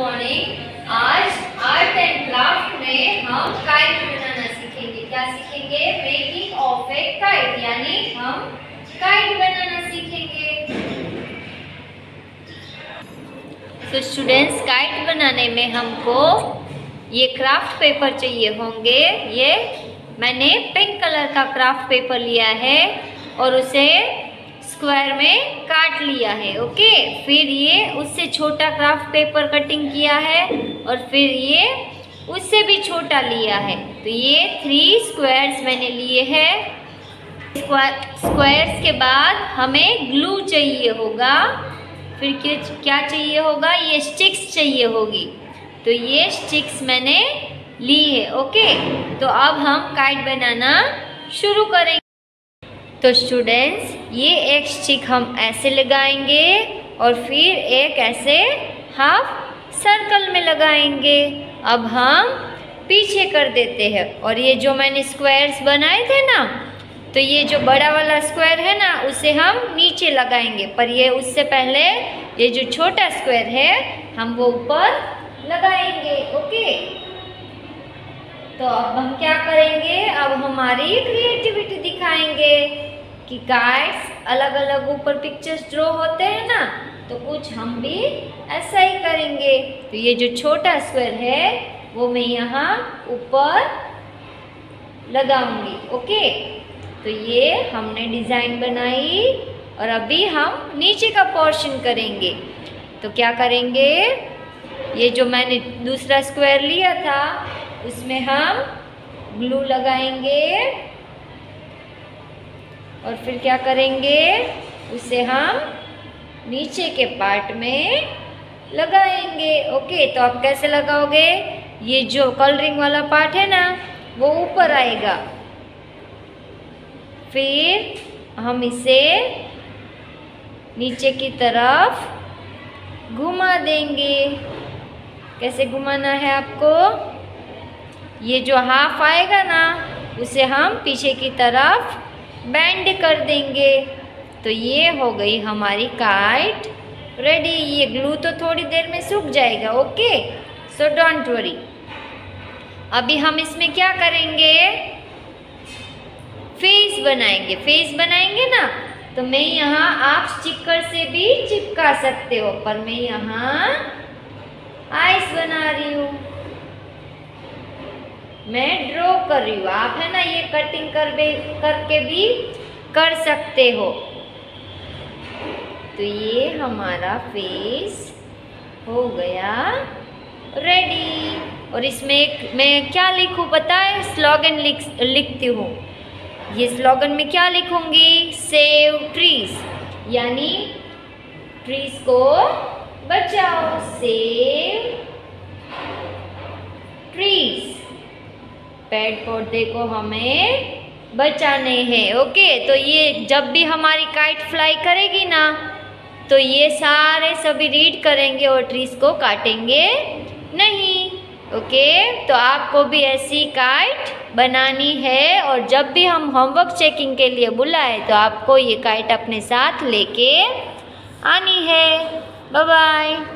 Morning. आज art and craft में हम काइट बनाना सीखेंगे। क्या सीखेंगे? मेकिंग ऑफ ए काइट, यानी हम काइट बनाना सीखेंगे। तो स्टूडेंट्स, काइट बनाने में हमको ये क्राफ्ट पेपर चाहिए होंगे। ये मैंने पिंक कलर का क्राफ्ट पेपर लिया है और उसे स्क्वायर में काट लिया है। ओके, फिर ये उससे छोटा क्राफ्ट पेपर कटिंग किया है और फिर ये उससे भी छोटा लिया है। तो ये 3 स्क्वायर्स मैंने लिए हैं। स्क्वायर्स के बाद हमें ग्लू चाहिए होगा। फिर क्या चाहिए होगा? ये स्टिक्स चाहिए होगी। तो ये स्टिक्स मैंने ली है। ओके, तो अब हम काइट बनाना शुरू करेंगे। तो स्टूडेंट्स, ये एक स्टिक हम ऐसे लगाएंगे और फिर एक ऐसे हाफ सर्कल में लगाएंगे। अब हम पीछे कर देते हैं और ये जो मैंने स्क्वायर्स बनाए थे ना, तो ये जो बड़ा वाला स्क्वायर है ना, उसे हम नीचे लगाएंगे। पर ये उससे पहले ये जो छोटा स्क्वायर है हम वो ऊपर लगाएंगे। ओके, तो अब हम क्या करेंगे? अब हमारी क्रिएटिविटी दिखाएंगे कि काइट्स अलग अलग ऊपर पिक्चर्स ड्रॉ होते हैं ना, तो कुछ हम भी ऐसा ही करेंगे। तो ये जो छोटा स्क्वायर है वो मैं यहाँ ऊपर लगाऊंगी। ओके, तो ये हमने डिज़ाइन बनाई और अभी हम नीचे का पोर्शन करेंगे। तो क्या करेंगे? ये जो मैंने दूसरा स्क्वायर लिया था उसमें हम ग्लू लगाएंगे और फिर क्या करेंगे? उसे हम नीचे के पार्ट में लगाएंगे। ओके, तो आप कैसे लगाओगे? ये जो कलरिंग वाला पार्ट है ना, वो ऊपर आएगा। फिर हम इसे नीचे की तरफ घुमा देंगे। कैसे घुमाना है आपको? ये जो हाफ आएगा ना, उसे हम पीछे की तरफ बेंड कर देंगे। तो ये हो गई हमारी काइट रेडी। ये ग्लू तो थोड़ी देर में सूख जाएगा। Okay, so don't worry. अभी हम इसमें क्या करेंगे? फेस बनाएंगे। फेस बनाएंगे ना, तो मैं यहाँ, आप स्टिकर से भी चिपका सकते हो, पर मैं यहाँ आइस बना रही हूँ, मैं ड्रॉ कर रही हूँ। आप है ना ये कटिंग करके भी कर सकते हो। तो ये हमारा फेस हो गया रेडी। और इसमें मैं क्या लिखूँ पता है? स्लोगन लिखती हूँ। ये स्लोगन में क्या लिखूंगी? सेव ट्रीज, यानी ट्रीज को बचाओ। सेव ट्रीज, पेड़ पौधे को हमें बचाने हैं। ओके, तो ये जब भी हमारी काइट फ्लाई करेगी ना, तो ये सारे सभी रीड करेंगे और ट्रीज को काटेंगे नहीं। ओके, तो आपको भी ऐसी काइट बनानी है और जब भी हम होमवर्क चेकिंग के लिए बुलाए तो आपको ये काइट अपने साथ लेके आनी है। Bye bye.